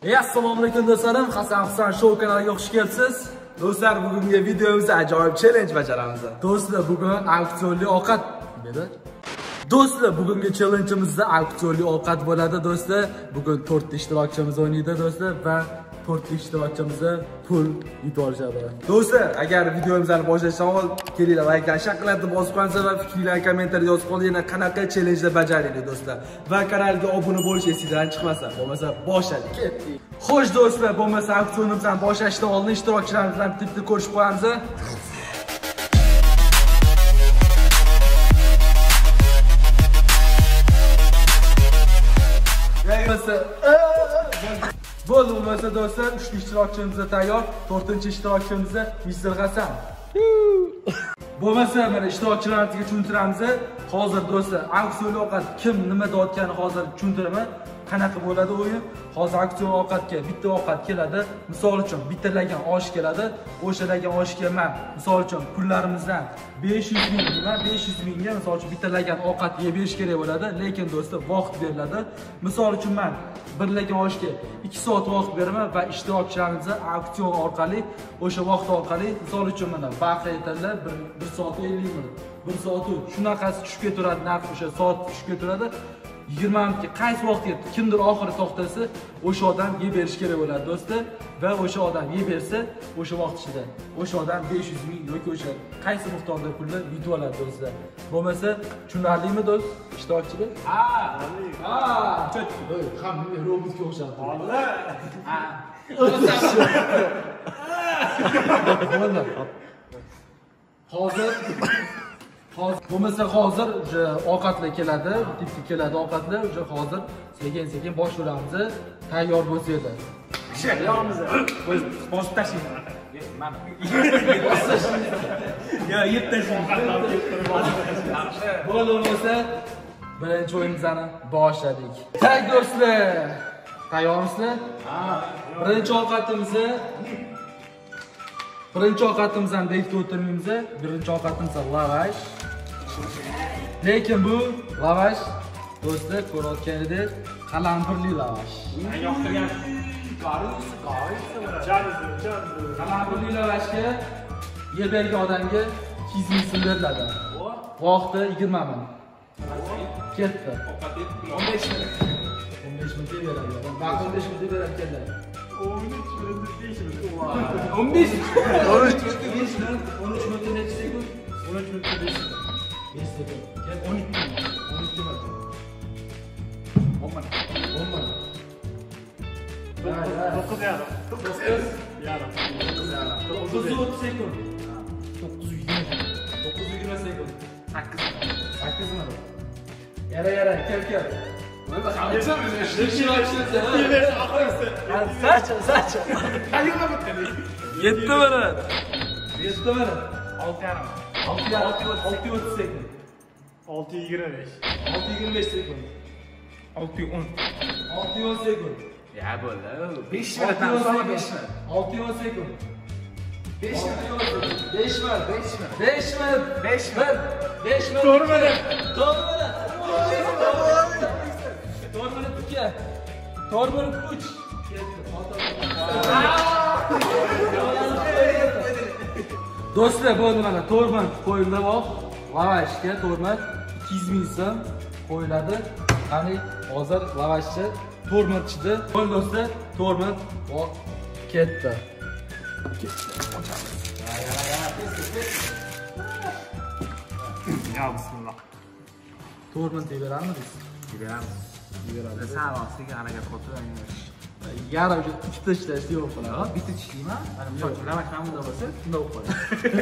Assalomu alaykum do'stlarim, Hasan Husan Show kanaliga xush kelibsiz. Do'stlar, bugungi videomizda ajoyib challenge bajaramiz. Do'stlar, bugun auksionli ovqat dedi. Do'stlar, bugungi challenge'imizda auksionli ovqat bo'ladi do'stlar. Bugun 4 ta ishtirokchimiz o'ynaydi do'stlar va 4 ta ishtirokchimizga pul yutib olishadi. Do'stlar, agar videomizni boshlashdan oldin kelinglar like'larni shaqillatib bosib qo'yinglar va fikringizni kommentariyada yozib qolinglar, qanaqa challenge bajaraylik do'stlar. Va kanalga obuna bo'lish esingizdan chiqmasa, bo'lmasa boshladik. Xo'sh do'stlar, bo'lmasa auksionimizni boshlashdan oldin ishtirokchilarimiz bilan bitta ko'rishib qo'yamiz. Bo'lmasa do'stlar, 3 ishtirokchimiz tayyor, 4-ishtirokchimiz Mr. Hasan. Bo'lmasa mana ishtirokchilarimizga tushuntiramiz. Hozir do'stlar, auksion ovqat kim nima deyotganini hozir tushuntiraman. Qanaqa bo'ladi o'yin? Hozir auksion ovqatga bitta ovqat keladi. Misol uchun bittalagan osh keladi. O'shalagan oshga men misol uchun pullarimizdan 500 ming, 500 mingga misol uchun bittalagan ovqat yeb berish kerak bo'ladi, lekin do'stlar vaqt beriladi. Misol uchun men birlagan oshga 2 soat vaqt beraman va ishtirokchilarimizga auksion orqali o'sha vaqt orqali misol uchun mana bahra aytadilar 1 soat 50 minut. 1 soat shunaqasi tushib keturadi, narx o'sha soat tushib keturadi. 20 minutga qaysi vaqtga kimdir oxiri to'xtasa, o'sha odam yeb berish kerak bo'ladi do'stlar va o'sha odam yeb bersa, o'sha vaqt ichida o'sha odam 500 ming yoki o'sha qaysi miqdorda pulni yutib oladi do'stlar. Bo'lmasa, tushunarlimi do'st? Ishtirokchilar? Hamma robotga o'xshadi. Hozir bo'lmasa hozir o'sha ovqatlar keladi, tipga keladi ovqatlar, o'sha hozir sekin-sekin boshlaymiz. Tayyor bo'lsanglar. Tayyormiz. Bosib tashlang. Mana. Yo, yeb tashlang. Bo'lmasa, birinchi o'yinimizni boshladik. Tak do'stlar. Tayyormisizlar? Birinchi ovqatimizdan bekitib o'tirmaymiz. Birinchi ovqatimiz lavash. Lekin bu lavash do'stlar ko'rayotganingdek qalampirli lavash. Yoqtirgan. Qalampirli lavashga yeb bergan odamga 200 ming so'm beriladi. Vaqti 20 minut. Ketdi. 15 minut. 15 minut beradi. Vaqt 15 minut beradi keladi. 15 13 minut necha sekund? 13 minut 5 sekund. 12 minut. 10 minut. 9 yarim. 9 sekund. 920 sekund. 8 minut. Yara, kel. Saç. 7 minut. 6 sekund. 6:25. 6:25 sekund. 6:10. 6:10 sekund. Ya bo'ldi. 5 minutdan sonra 5 minut. 6:10 sekund. 5 minut. 5 minut. 4 minut. 2. 4 minut 3. Do'stlar, bo'ldi mana 4 minut qo'yildi vaqt. Lavashga 4 minut 200 ming so'm qo'yiladi. Qani hozir lavashchi 4 minut ichida. Bo'ldi do'stlar, 4 minut vaqt ketdi. Ya bismillah. 4 minut beramizmi? Beramiz. Sal ostiga harakat qilib Yarim ikkita ishlashni yo'q qiladi. bitta tishlayman. Mana misol uchun lavash ham bunday bo'lsa, Shunday bo'lib qoladi.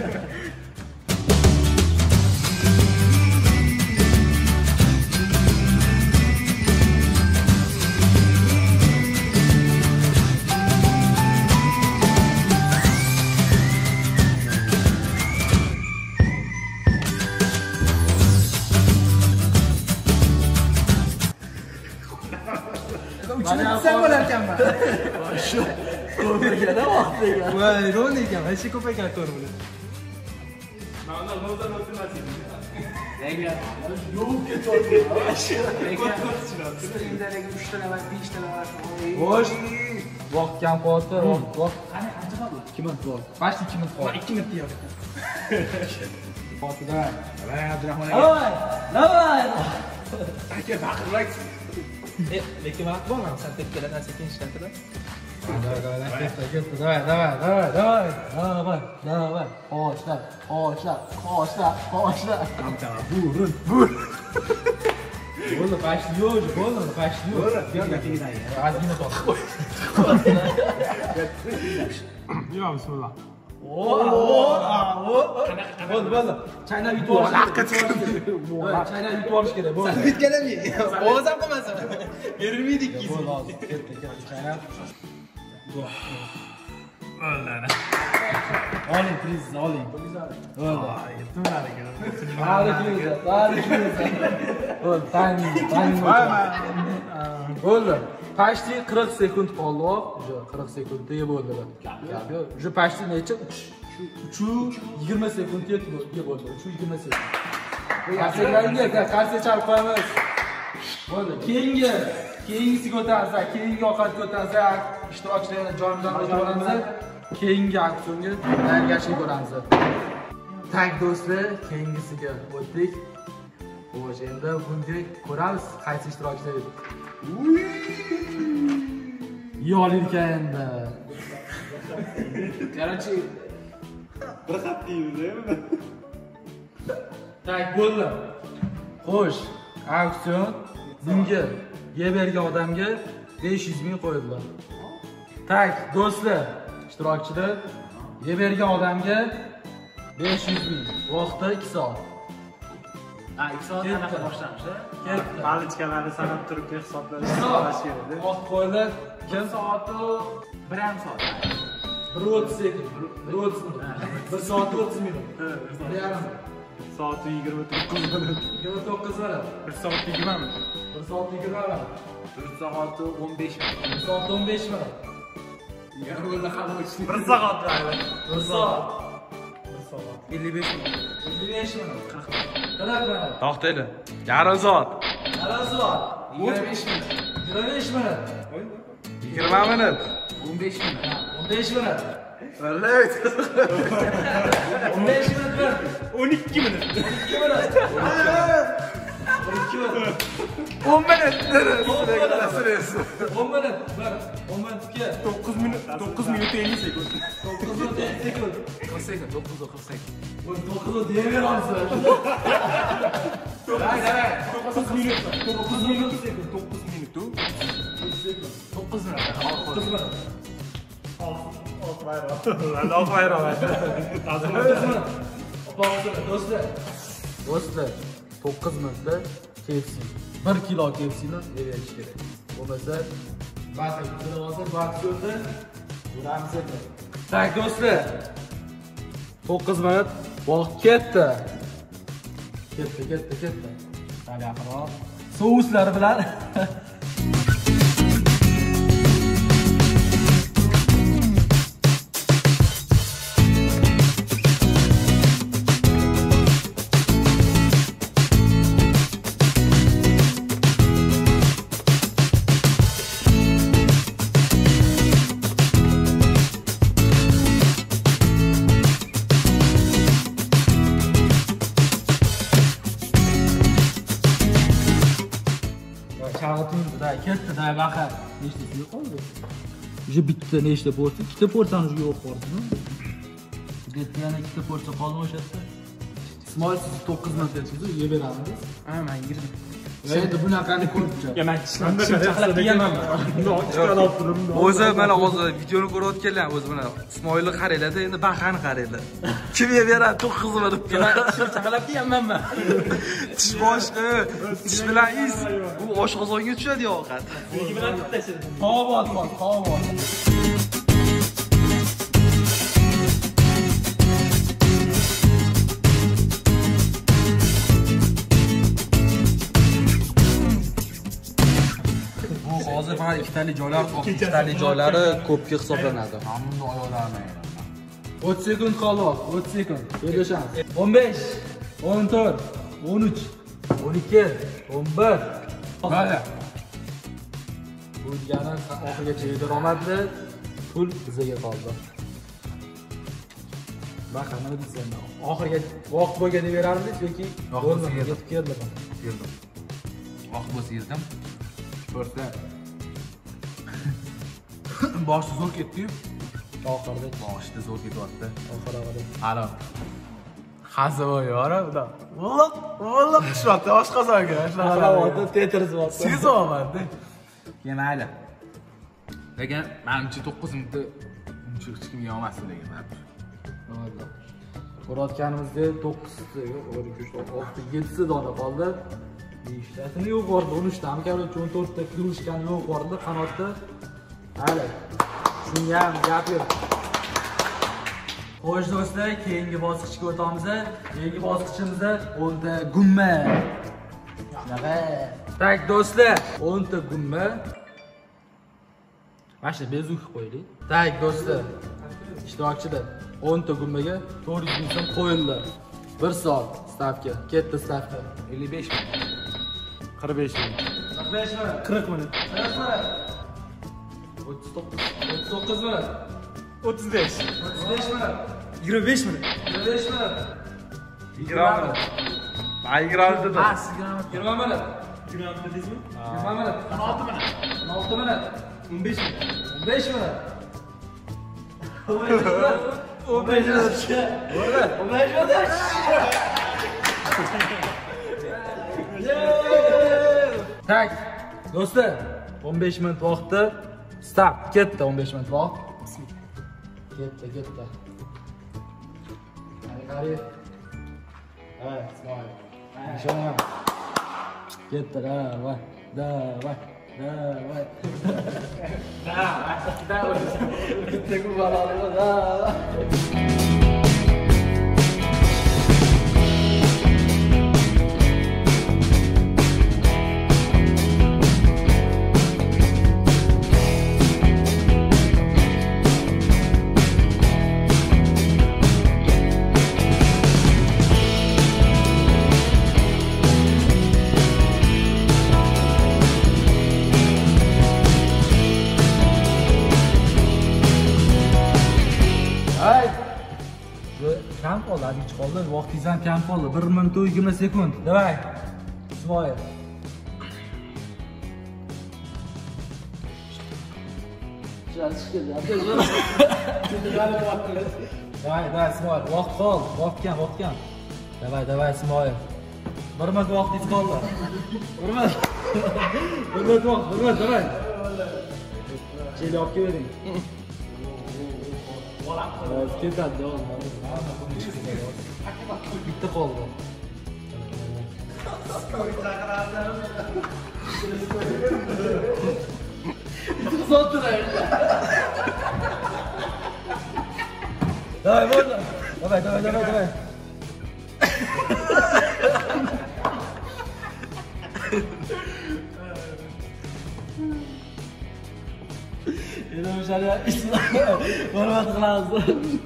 Sen bo'larkanman. Shu ko'rmaganda vaqtiga. Voy, ro'l ekan, hech ko'paygan ko'rmadi. Mana nozar o'tmasin. Nega? Yo'q ketadi. Nega? Indalagi 3 ta lavash, 5 ta lavash. Xo'sh. Vaqt kam qoldi. Vaqt. Qani qancha qoldi? 2 minut qoldi. Başta 2 minut qoldi. 2 minut deyapti. Qoldi-da. Voy Abdurahmon aka. Davay! Davay! Aka baqirlaysiz. Lekin vaqt bo'lmadi. Sen tekkalardan sekin ishlatib. Davay. Qo'shla. Tamam. Burun. Bo'ldi, başlıyor. Ozgina to'q. Nima bismillah. Bo'ldi. Chaynab yutib olish kerak. Chaynab yutib olish kerak. Bo'ldi. Bitganami? Ovoz ham qilmasin. Berilmaydi ikkinchi. Bo'ldi, hozir. Ketdi. Chaynab. Oling, priz, oling. Bo'ldi. Bo'ldi, timing. Bo'ldi. Почти 40 sekund qoldi. Уже 40 sekundda bo'ldi. Уже почти necha? 3-20 sekundga bo'ldi. 3-20 sekund. Qarsiga chalib qo'yamiz. Bo'ldi. Keyingisiga o'tamiz. Keyingi ovqatga o'tamiz. İştirakçılarına joyimizdan o'tib olamiz. Keyingi auksionga tayyorgarchilik ko'ramiz. Tak do'stlar, keyingisiga o'tdik. Xo'sh, endi bunga ko'ramiz qaysi ishtirokchilar edi. Yo'lirka endi. Qarachi. Bir xat deymiz-mi? Tak bo'ldi. Xo'sh, auksion bunga yeb bergan odamga 500 ming qo'yildi. Tak do'stlar, ishtirokchilar, yeb bergan odamga 500 ming. Vaqti 2 soat. 2 soat qanaqa boshlamiz-a? Ketdi. Palichkalarni sanab turib hisoblash kerak. Vaqt qo'yildi. 2 soati 1,5 soat. 1:30 sekund. 1:30 minut. 1 soat 30 minut. 1,5. Soati 29 minut. 29 minut. 1 soat 20 minut. 1 soat 20 minut. 1 soati 15 minut. 1 soat 15 minut. Yo'lda ham o'tishni. 1 soat mayli. 1 soat. 55 minut. 55 minut. 40 minut. To'xtaydi. Yarim soat. Yarim soat. 25 minut. 25 minut. 20 minut. 15 minut. 15 minut. Vallahi 15 minut ver. 12 minut. 2 minut. 12 minut. 10 minut. 10 minut. Ver. 10 minutga 9 minut. 9 minut 50 sekund. 9 minut 50 sekund. 40 sekund. 9 sekund. Bu 9'u diyemeyiz. Davay. 9 minut. 9 minut sekund. 9 minut. 9 minut. 9 minut. Do'stlar, 9 minutda KFC 1 kilo KFC'ni yeyirish kerak. Bo'lmasa, ba'zi hozir auksionda ko'ramiz endi. Tak do'stlar. 9 minut vaqt ketdi. Ketdi. Hali yaqinroq. Souslari bilan ketdi-da, baxar. Nechtasi qoldi? Уже bitta nechta porsiya? Ikkita porsiyani уже yo'q qoldi-mi? Bitta yana ikkita porsiya qoldi o'sha yerda. Ismoil siz 9 minut dedingiz, yeb beramiz. Ha, men girdim. Endi bunaqani ko'ribcha. Ya men chaqlab deganman. O'zi mana hozir videoni ko'rayotganlar o'zi mana Ismoilni qaranglar-da, endi Baxani qaranglar. Kim yeb beradi 9 minutda? Chaqlab deganman men. Tish boshqa, tish bilan is. U oshqozonga tushadi ovqat. Nega bilan bittasi? Qovot. Hozir mana ikkitali joylar qoldi. Ikkitali joylari ko'pga hisoblanadi. Hamma oyoqlarni. 30 sekund qoldi. 30 sekund. Belashamiz. 15, 14, 13, 12, 11. Mana. Bu degani oxirigacha daromadli pul bizga qoldi. Baqa nima deysan? Oxiriga vaqt bo'lganda berarmiz yoki bo'lmasa yetib keldimi? Keldim. Vaqt bo'lsa yezdim. Ko'rsa. Boshda zo'r ketdi-yu. Oxirida Boshda zo'r ketyapti. oxirida. Alo. Xazoyor unda. Valloh tushibdi oshqozonga. Halavotda Tetris bor. Sezomatda. Mayli. Lekin menimcha 9 minutda uncha hech kimga olmasdi degan. Mayli. Ko'rayotganimizda 9ta, 7ta dona qoldi. 5tasini yo'q bordi, 13tami korоче 14ta kirushkani yo'q bordi qanotda. Hali. Shunga ham gap yo'q. Xo'sh do'stlar, keyingi bosqichga o'tamiz. Keyingi bosqichimizda 10 ta gumma. Shunaqa. Tak do'stlar, 10 ta gumma. Mana bezuk qo'ydik. Tak do'stlar, ishtirokchilar 10 ta gummaga 400 ming so'm qo'yildi. 1 soat stavka, katta stavka. 55 ming. 45 ming. 45 ming. 40 ming. 39 ming. 35. 35 ming. 25 ming. 25 ming. 20 ming. Ben 20 dedim. Ha, siz 20 ming. 20 ming dedingizmi? 20 ming. 16 ming. 16 ming. 15 ming. 15 ming. 15 Tak, do'stlar, 15 minut vaqtda start, ketdi 15 minut vaqt. Ketdi. Qari. Ha, ismoil. Ishonma. Ketdi, davay. Bitta gol oldi, davay. Kam qoldi, hadi qoldi. Vaqtingiz ham kam qoldi. 1 minut 20 sekund. Davay. Ismoil. Davay, Ismoil. Vaqt qoldi. Vaqt kam. Davay, Ismoil. 1 minut vaqtingiz qoldi. 1 minut. 1 minut vaqt, 1 minut, davay. Cheli olib keling. Ketadi, bitta qoldi. Davay, bo'ldi. Davay. Yana o'shani hurmat qilamiz.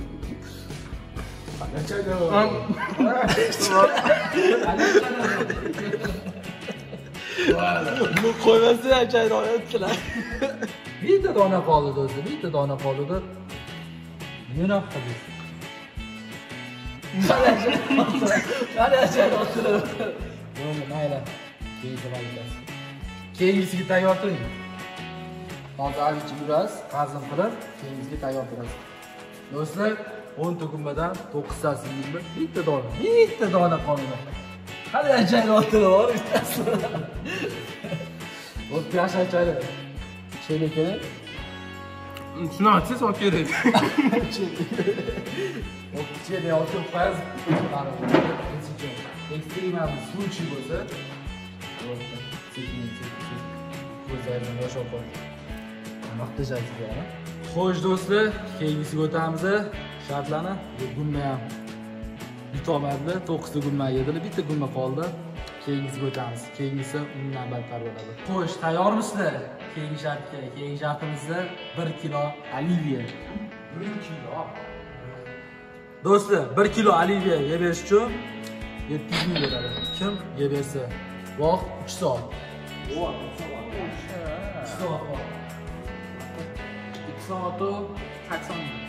Bu qo'ymasa ham chayni olyaptilar. Bitta dona qoldi do'stlar, bitta dona qoldi. Nima qildik? Mana o'tirib. Bo'ldi, mayli. Keyingisiga tayyor turing. Hozir alichi yurasiz, hazm qilib, keyingisiga tayyor turasiz. Do'stlar, 10 ta gummadan 9 tasi yilmi? Bitta dona qoldi. Hali chayni o'tirib, bittasi. O'tib yashay chayni. Chayni kerak. Shuni aytsangiz olib kerak. Chayni o'tib qo'yasiz. Ekstremal случай bo'lsa, ko'zlarini yoshab qo'ying. Maqtajaysiz-a? Xo'sh do'stlar, keyingisiga o'tamiz. Shartlarni gumma ham yutolmadilar. 9 ta gumma yedilar, bitta gumma qoldi. Keyingisiga o'tamiz. Keyingisi undan battar bo'ladi. Xo'sh, tayyormisizlar? Keyingi shartga. Keyingi shartimizda 1 kilo oliviya. 1 kilo. Do'stlar, 1 kilo oliviya yeb berish uchun 700 ming beradi. Kim yeb bersa? Vaqt 3 soat. soat bor. 2 soat 80 minut.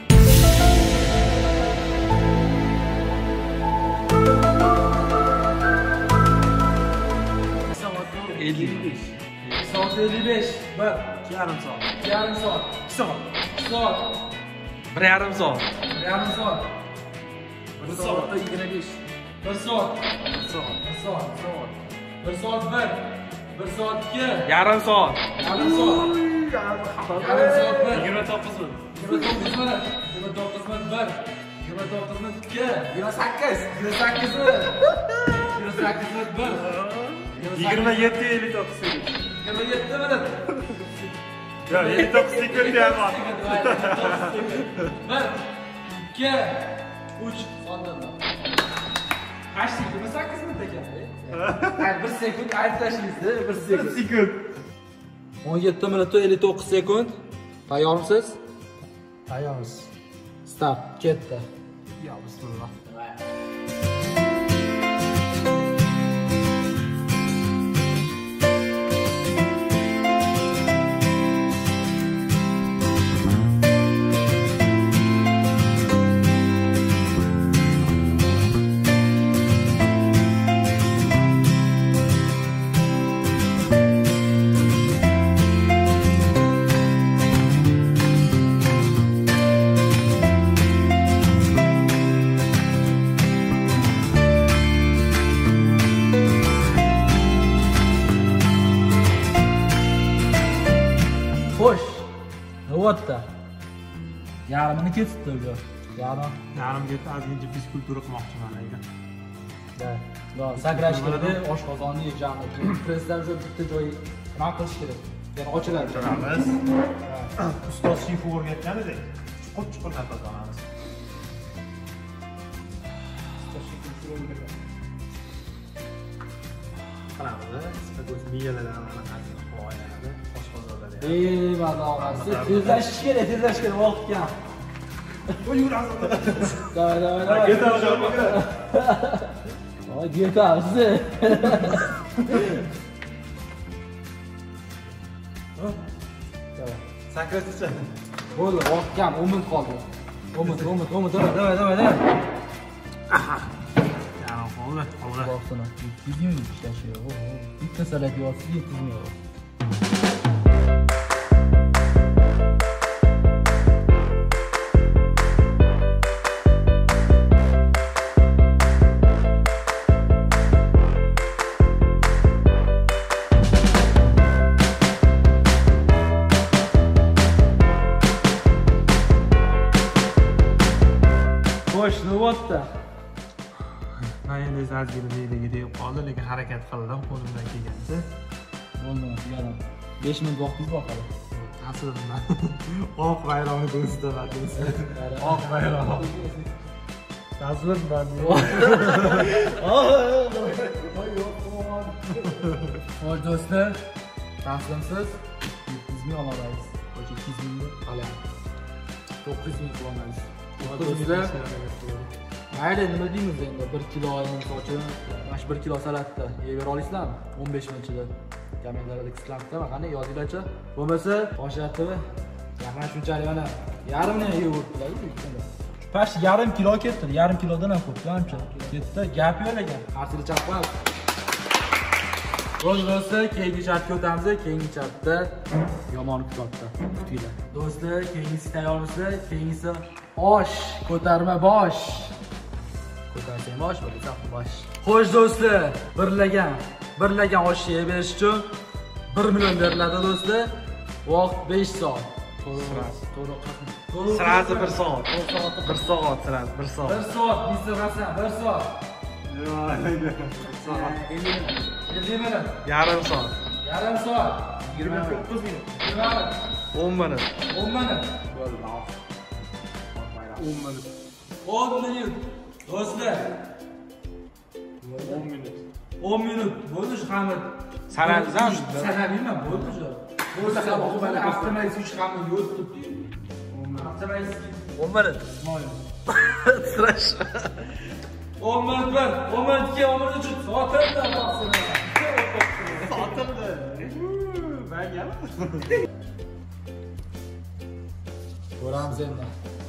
Soat 55. Soat 55. Bak, Yarim soat. yarim soat. 2 soat. 2 soat. 1,5 soat. Yarim soat. 1 soatda 25. 1 soat. 1 soat. 1 soat. 1 soat 1. 1 soat 2. Yarim soat. Yarim soat. Yarim soat 1. 29 minut. 29 minut. 29 minut 1. 29 minut 2. 28. 28 minut. 28 minut 1. 27 59 sekund. 27 minut. Ya 59 sekund ham bor. 1, 2, 3 sondan. Kaç sekund? 28 minut ekan. Hayır, 1 sekund aytib tashlaysiz, 1 sekund. 1 sekund. 17 minut 59 sekund. Tayyormisiz? Tayyormiz. Start, ketdi. Ya bismillah. Xo'sh. Navbatda. Yarmini ketibdi bu. Yarim ketdi, ozgincha fizkultura qilmoqchiman aka. Da, sakrash kerak, oshqozonni yechamiz. Pressdan o'sha bitta joyi nima qilish kerak? Ya'ni ochiladi. Biz ustoz shifu o'rgatgan edik. Chuqur nafas olamiz. Qilamiz. Siz miyalardan anaqasini qo'yadi. Oshqozonlarda. Madog'asi, tezlashish kerak, vaqt kam. Davay. Voy, ketamiz. Sakrashcha. Bo'ldi, vaqt kam, 10 minut qoldi. 10 minut, davay. Yarim qoldi. Olg'a. Vaqtini 7 minut ishlashiyor. Bitta salat yozsiz 7 minut. Xo'sh, navbatda. Men endi ozgina deydiga deb qoldi, lekin harakat qildim qo'limdan kelgancha. Bo'ldi, yarim. 5 minut vaqtingiz bor hali. Aslida oq bayrog'ni ko'rsataman. Oq bayroq. Tasvirman. Xo'sh do'stlar, taslimsiz 700 ming olamiz. Yoki 200 mingni olamiz. 900 ming olamiz. Do'stlar, mayli nima deymiz endi 1 kilo sochi, mana shu 1 kilo salatni yeb bera olasizlarmi? 15 minut ichida. Kommentariyada qisqartirib, qani yozinglarchi. Bo'lmasa, oshatib, yaqin shunchalik mana yarimni yeb o'tdilar. Pash yarim kilo ketdi, yarim kilodan ham ko'p, ancha. Ketdi, gap yo'q ekan. Qarsili chaqmaz. Do'stlar, keyingi shartga o'tamiz. Keyingi shartda yomon kutmoqda. Kutinglar. Do'stlar, keyingisi tayyormisizlar? Keyingisi osh, ko'tarma bosh. Ko'tarsang bosh, bo'lsa bosh. Xo'sh do'stlar, birlagan oshni yeb berish uchun 1 million beriladi do'stlar. Vaqt 5 soat. Sirazi 1 soat. 1 soat sirazi 1 soat. 1 soat, Mr. Hasan, 1 soat. Endi minut. Yarim soat. Yarim soat. 29 minut. 10 minut. 10 minut. 10 minut. Do'stlar. 10 minut. 10 minut. Bo'ldi shu xamir. Sanabizam. Sanabiyman, bo'ldi shu. Bo'lsa sabah mana avtomatik uch xamir yo'l turibdi. Avtomatik 10 minut. Sirash. 10 minut 1, 10 minut 2, 10 minut 3. Soatda bossin. Sotimdi. Ko'ramiz endi.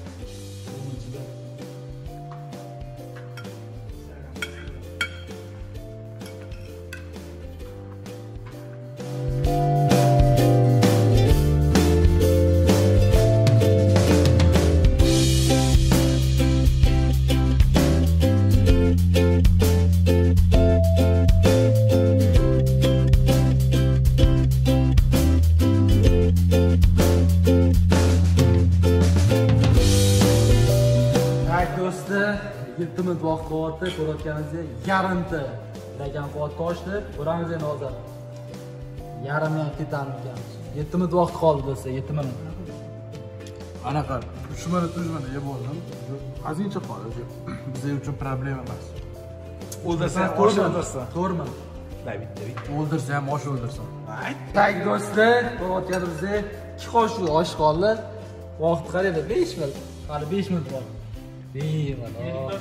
Do'stlar, 7 minut vaqt qoldi. Ko'rayotganingizdek, yarimta lagan qoldi toshdi. Ko'ramiz endi hozir. Yarimni ham ketarmikan. 7 minut vaqt qoldi do'stlar, 7 minut. Anaqa 3 minut yeb oldim. Ozgincha qoldi. Bizlar uchun problema emas. O'ldirsa, osh o'ldirsa. To'g'rimi? David. O'ldirsa ham osh o'ldirsin. Tak do'stlar, ko'rayotganimizda 2 qoshiq osh qoldi. Vaqt qaraydi 5 minut. Hali 5 minut bor. Bemalol.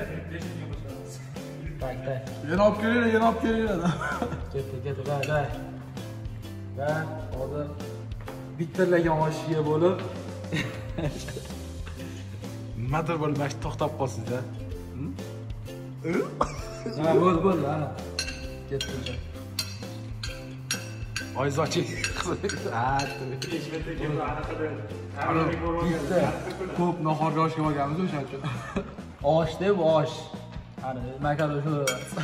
Tak. Yana olib kelinglar. Ketdi, day. Va hozir bittalagan osh yeb bo'lib, Nimadir bo'lib mana shu to'xtab qolsiz-da. ha, bo'ldi, ana. Ketdi. Oyz oching. Bitta ko'p nahorga oshga olganmiz o'shaning uchun. Osh deb osh. Ana, makaro shu.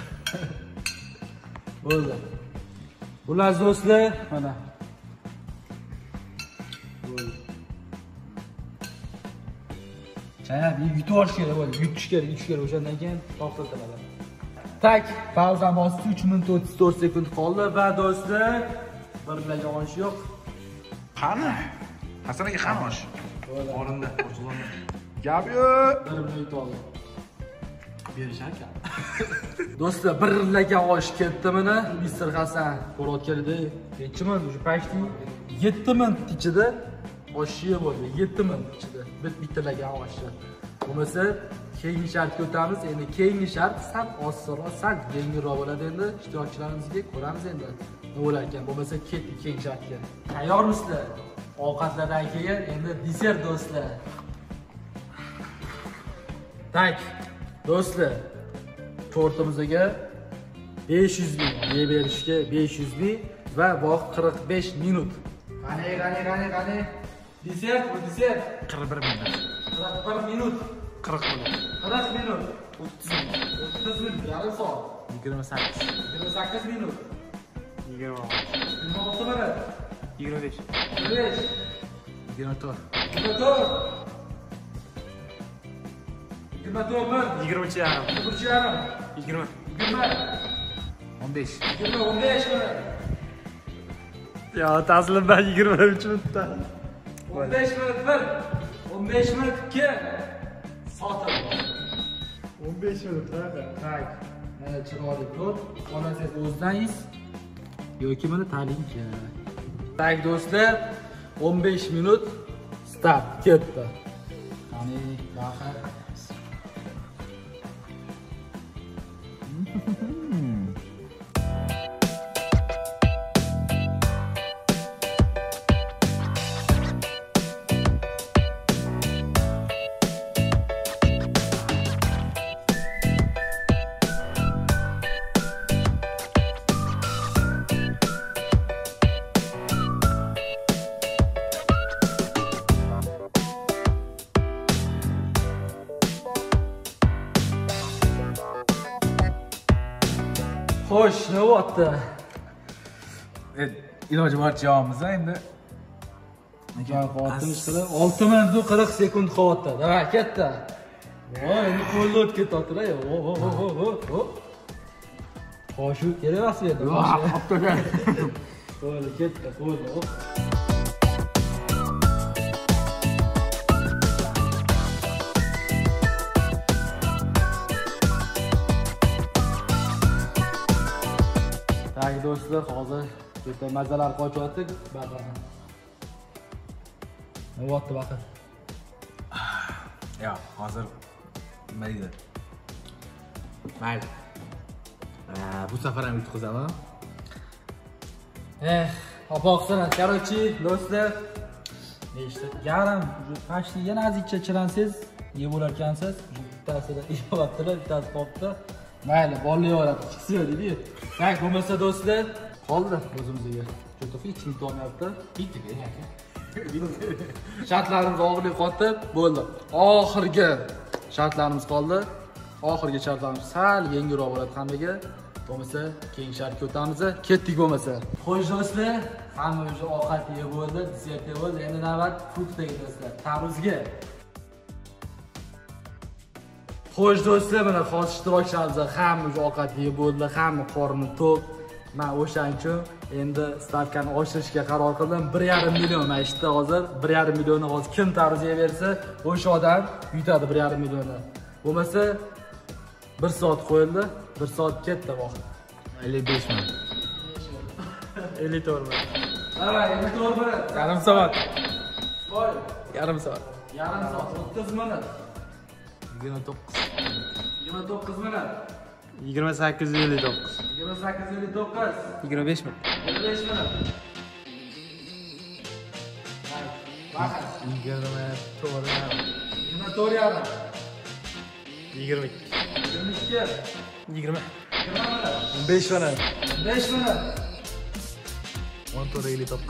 Bo'ldi. Xullas do'stlar, mana. Bo'ldi. Chayab yutib olish kerak bo'ldi. Yutish kerak. O'shandan keyin to'xtatiladi. Tak, pauza bosdi 3 minut 34 sekund qoldi va do'stlar, bir lagan osh yo'q. Qani? Hasan aka qani osh? O'rinda, ochilganda. Gap 1 minut oldi. Berishar ekan. Do'stlar, bir lagan osh ketdi mana. Mr. Hasan ko'rayotganda, necha minut shu pashti 7 minut ichida osh yeb bo'ldi. 7 minut ichida bitta lagan osh. Bo'lmasa keyingi shartga o'tamiz. Endi keyingi shart sal osonroq, sal yengilroq bo'ladi endi. Ishtirokchilarimizga ko'ramiz endi. Nima bo'lar ekan? Bo'lmasa ketdik keyingi shartga. Tayyormisizlar? Ovqatlardan keyin endi desert do'stlar. Tak. Do'stlar, tortimizga 500 ming yeb berishga 500 ming va vaqt 45 minut. Qani. Desert, bu desert. 41 minut. 41 minut. 40 minut. 40 minut. 30 minut. Yarim soat. 28. 28 minut. 26. 26 minut. 25. 25. 24. 24 minut. 23 yarim. 23 yarim. 20. 15. 15 minut. Ya taslim ben 23 minutda. 15 minut 1. 15 minut 2. Sotir. 15 minut haqi. Tak. Mana chiroyli to'r. Xonasangiz o'zdangiz yoki mana talinka. Tak do'stlar, 15 minut start ketdi. Qani, baxir. Xo'sh, nima bo'pti? İloji boricha yog'imiz endi. Ekan qotimiz 6 minut 40 sekund qoldi. Davay, ketdi. Voy, endi qo'lda o'tib ketyapti-da. Xo'sh, kerak emas edi. Qo'lda ketdi, qo'lda. Tak do'stlar, hozir bitta mazalar qochyapti. Baqir. Nima bo'pti, Baqir? Ya, hozir nima deydi? Mayli. Bu safar ham yutqizaman. Apoqsana, короче, do'stlar. Nechta? Yarim, почти yana azizcha chiransiz, yeb bo'lar ekansiz. Bittasida yeyaptilar, bittasi qolibdi. Mayli, bolalar yoradi, chiqsin deydi. Tak, bo'lmasa do'stlar, qoldi o'zimizga. Juda hech olmayapti. Bitdi aka. Shartlarimiz og'irlik qotib, bo'ldi. Oxirgi shartlarimiz qoldi. Oxirgi shartlarimiz sal yengilroq bo'ladi hammaga. Bo'lmasa, keyingi shartga o'tamiz. Ketdik bo'lmasa. Xo'sh do'stlar, hamma o'sha ovqat yeb bo'ldi, desert yeb bo'ldi. Endi navbat fruktga do'stlar. Tarvuzga. Xo'sh do'stlar, mana xos ishtirokchilarimiz hamma o'sha ovqat yeb bo'ldi, hamma qorni to'q. Men o'shaning uchun endi stavkani oshirishga qaror qildim. 1,5 million mana ishda hozir 1,5 millionni hozir kim tarvuz yeversa, o'sha odam yutadi 1,5 millionni. Bo'lmasa 1 soat qo'yildi, 1 soat ketdi vaqt. 55 ming. 54 ming. Mana 54 ming. Yarim soat. Voy, Yarim soat. yarim soat 30 minut. 29. 29 minut. 28.59. 28.59. 25 ming. 25 minut. Vaqt. 24 24 yarim. 20. 22. 20. 5 15 ming. 5 minut. 14.59.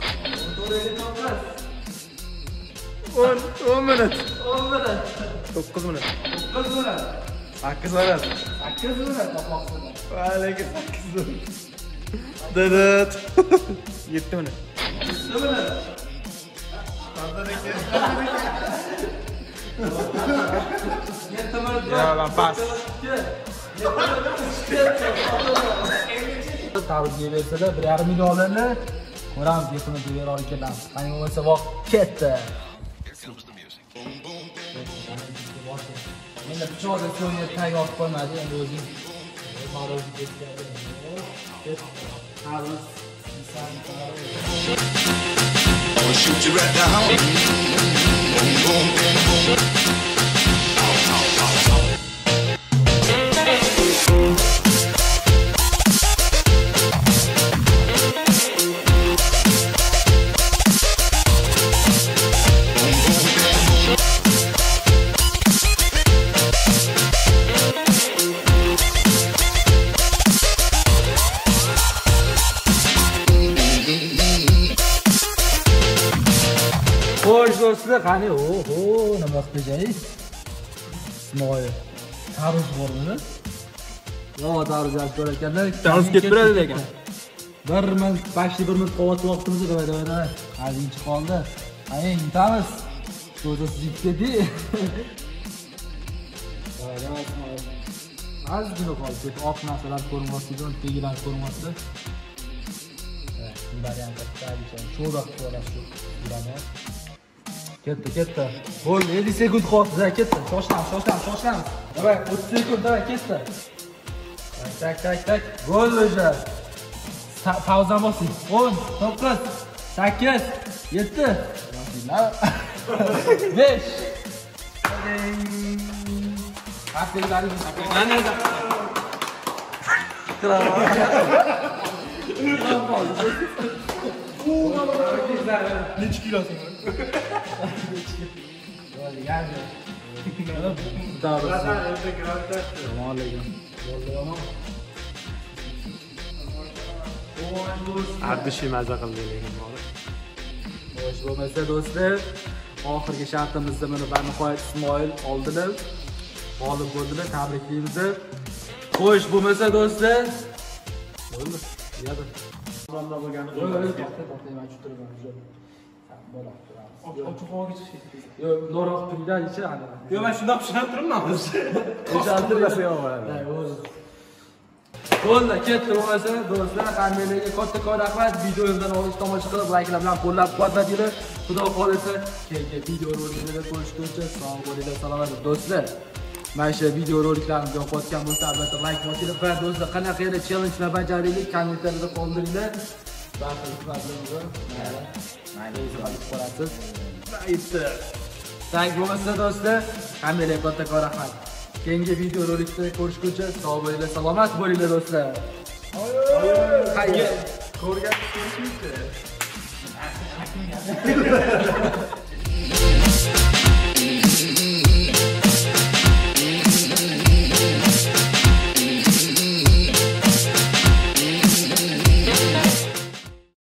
10 minut. 10 minut. 9 minut. 9 minut. 8 minut. 8 minut topmoqchiman. Valeyküm 8 minut. Dıdıt. 7 minut. 7 minut. Ya lan pas. Tarvuz yeversalar 1,5 millionlarni ko'ramiz, yetimiz yevera olganlar. Qani bo'lmasa vaqt ketdi. Endi pichoqda so'nga tayyor qo'ymadi, endi o'zing ma'ruf ketgan. Tarvuz I'll shoot you right down. Boom, boom, boom, boom. Xo'sh do'stlar, qani, oho, nima qilajaysiz? Ismoil. Tarvuz bormi? Yo, tarvuz yaxshi ko'rar ekanlar. Tarvuz ketib beradi lekin. 1 minut, başli 1 minut qovat vaqtimiz davay. Hozircha qoldi. Qani, yutamiz. So'za sizga ketdi. Davay, Ismoil. Ozgina qoldi. Oq narsalar ko'rinmoqda, tegilar ko'rinmoqda. Variant qilib, sho'roq ko'rasiz. Ketdi. Bo'ldi, 50 sekund qoldi. Ketdi. Shoshilamiz. Davay, 30 sekund, davay, ketdi. Tak. Bo'ldi o'sha. Pauza bosing. 10, 9, 8, 7. 5. Qatlaringiz. Neçə kilosun? Ardışım mazza qildi lekin. Xo'sh bo'lmasa do'stlar, oxirgi shartimizda mana nihoyat Ismoil oldilar. G'olib bo'ldilar, tabriklaymiz. Xo'sh bo'lmasa do'stlar, bo'ldi. Yadi. Banda bo'lgani. To'xtayman, tushiraman. Bo'ladi. Ochiq havoga chiqish kerak. Yo'q, noroq turinglar, ichi ana. Yo'q, men shunday pishirib turibman hozir. O'shantirlasa yo'qoladi. Bo'ldi, ketdi bo'lmasa do'stlar, hammalarga katta rahmat. Videomizdan olish tomosha qilib, layklar bilan qo'llab-quvvatladinglar. Xudo xolisa, keyingi video roliklarda ko'rishguncha sog' bo'linglar, salomat do'stlar. Mana shu video roliklarimni yoqayotgan bo'lsa, albatta like bosinglar va do'stlar, qanaqa edi challenge bajaraylik, kommentariyada qoldiringlar. Mayli, olib qo'yasiz. Mayli. Thank bo'lmasa do'stlar, hammalarga katta rahmat. Keyingi video rolikda ko'rishguncha sog' bo'linglar, salomat bo'linglar do'stlar. Hayır. Ko'rgan ko'rishguncha.